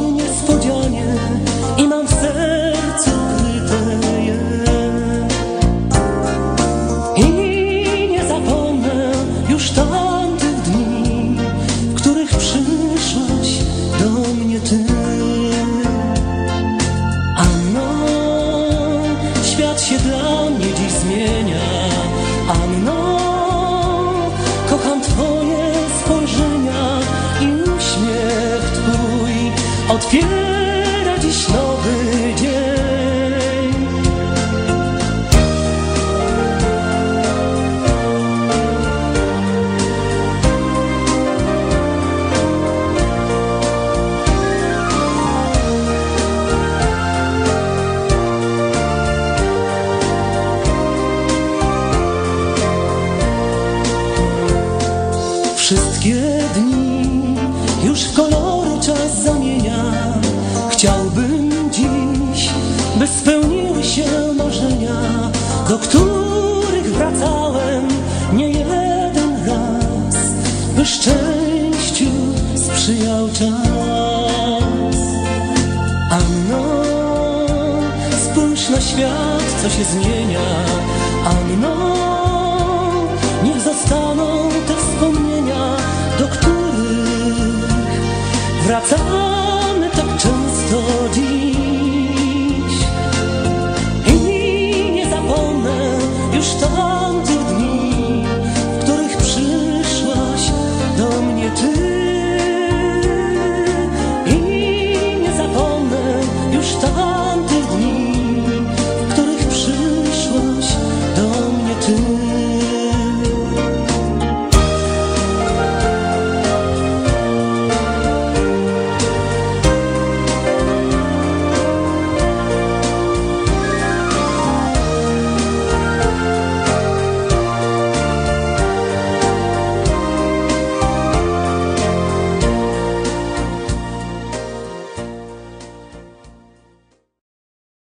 niespodzianie i mam w sercu ukryte je. I nie zapomnę już tamtych dni, w których przyszłaś do mnie ty. Świat się dla mnie dziś zmienia, Anno, kocham twoje spojrzenia i uśmiech twój otwiera dziś nowy dzień. Wszystkie dni już w kolory czas zamienia. Chciałbym dziś, by spełniły się marzenia, do których wracałem nie jeden raz, by szczęściu sprzyjał czas. Anno, spójrz na świat, co się zmienia. Anno,